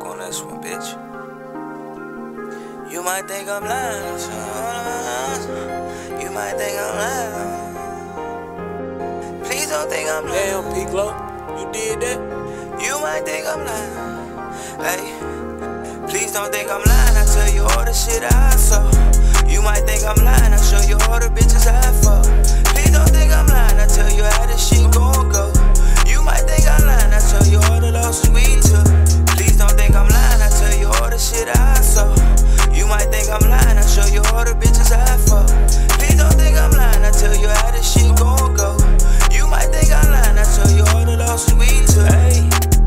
on this one, bitch. You might think I'm lying. You might think I'm lying. Please don't think I'm lying. Damn, Pluto, you did that? You might think I'm lying. Hey, please don't think I'm lying. I tell you all the shit I saw. You might think I'm lying. I show you all the bitches I fuck. Please don't think I'm lying. I tell you how this shit gon' go. You might think I'm lying. I tell you all the losses we took. Please don't think I'm lying. I tell you all the shit I saw. You might think I'm lying. I show you all the bitches I fuck. Please don't think I'm lying. I tell you how this shit gon' go. You might think I'm lying. I tell you all the losses we took. Hey,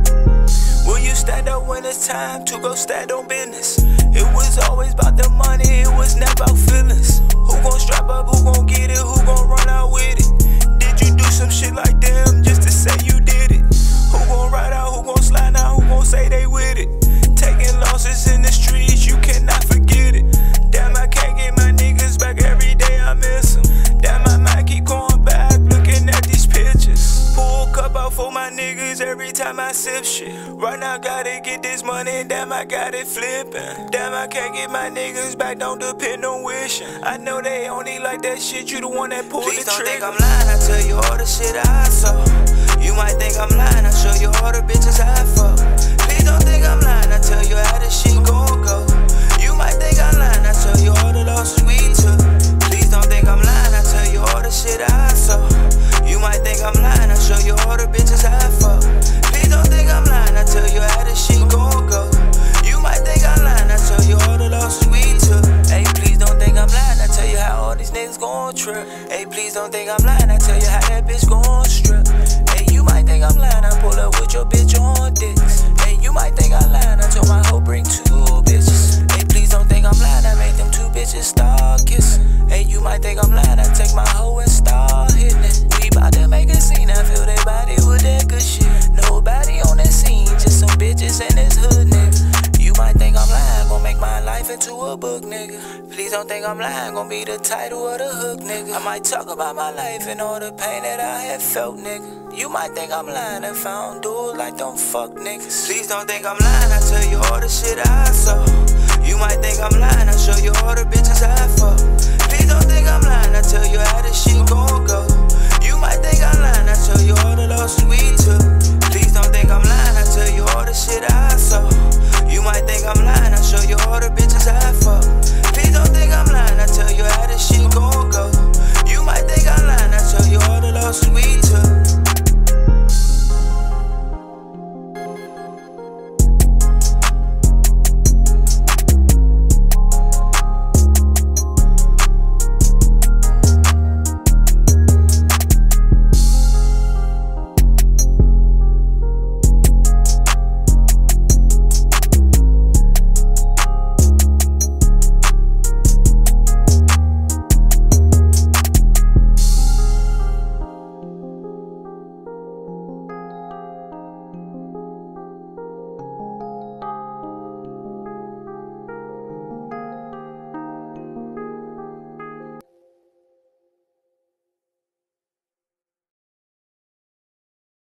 will you stand up when it's time to go stand on business? It was always about the money, it was never about feelings. Who gon' strap up, who gon' get it, who gon' run out with it? Did you do some shit like them just to say you did it? Who gon' ride out, who gon' slide out, who gon' say they with it? Taking losses in the streets, you cannot forget it. Damn, I can't get my niggas back, every day I miss them. Damn, I might keep going back, looking at these pictures. Pull cup out for my niggas every time I sip shit. Right now, gotta get this money, damn, I got it flipping. Damn, I can't get my niggas back, don't depend on wishing. I know they only like that shit, you the one that pulled the trigger. Please don't think I'm lying, I tell you all the shit I saw. You might think I'm lying, I show you all the bitches I fuck. Please don't think I'm lying, I tell you how this shit gon' go. You might think I'm lying, I tell you all the losses we took. Please don't think I'm lying, I tell you all the shit I saw. You might think I'm lying, I show you all the bitches I fuck. Please don't think I'm lying, I tell you how this shit gon' go. You might think I'm lying, I tell you all the losses we took. Hey, please don't think I'm lying, I tell you how all these niggas gon' trip. Hey, please don't think I'm lying, I tell you how that bitch gon' strip. Hey, you might think I'm lying, I pull up with your bitch on dicks. Hey, you might think I'm lying, I told my hoe bring 2 bitches. Hey, please don't think I'm lying, I made them 2 bitches start kissing. Hey, you might think I'm lying, I take my hoe and start hitting it. We bout to make a scene, I feel they body with that good shit. Nobody on the scene, just some bitches in this hood, nigga. You might think I'm lying, gon' make my life into a book, nigga. Please don't think I'm lying, gon' be the title of the hook, nigga. I might talk about my life and all the pain that I have felt, nigga. You might think I'm lying if I don't do it like them fuck niggas. Please don't think I'm lying, I tell you all the shit I saw. You might think I'm lying, I show you all the bitches I fuck.